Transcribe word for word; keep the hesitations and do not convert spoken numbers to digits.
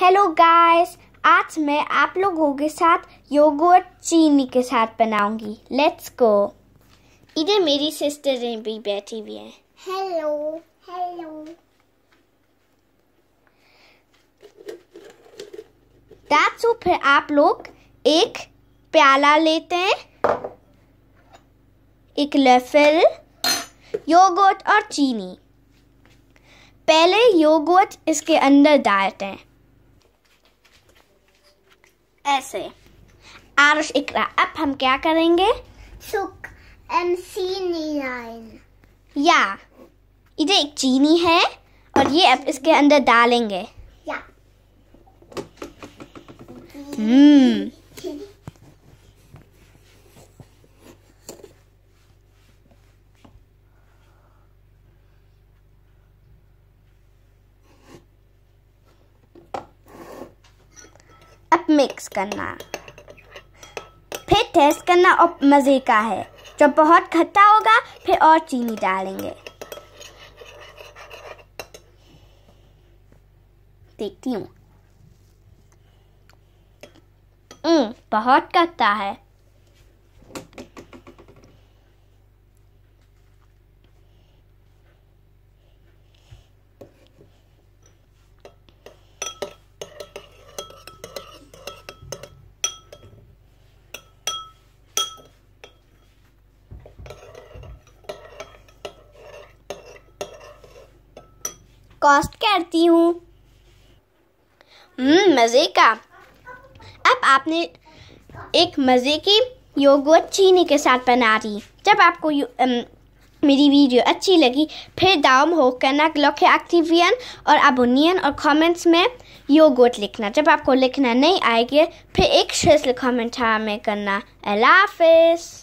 Hello guys, आज मैं आप लोगों के साथ योगर्ट चीनी के साथ बनाऊंगी। Let's go. इधर मेरी सिस्टर भी बैठी हुई है। Hello hello. That's so. फिर आप लोग एक प्याला लेते हैं, एक लेफिल योगर्ट और चीनी। पहले योगर्ट इसके अंदर डालते हैं ऐसे। आरुष इकरा, अब हम क्या करेंगे? सुक एम चीनी लाइन। या इधर एक चीनी है और ये अब इसके अंदर डालेंगे। या हम्म अब मिक्स करना, फिर टेस्ट करना और मज़े का है। जब बहुत खट्टा होगा फिर और चीनी डालेंगे। देखती हूँ। हम्म बहुत खट्टा है। कॉस्ट करती हूँ। हम्म मज़े का। अब आपने एक मज़े की योगर्ट चीनी के साथ बना दी। जब आपको मेरी वीडियो अच्छी लगी फिर दाम हो करना, क्लॉक एक्टिवियन और अबोनियन और कमेंट्स में योगर्ट लिखना। जब आपको लिखना नहीं आएगी फिर एक शेष कमेंट में करना। अल्लाह हाफिज़।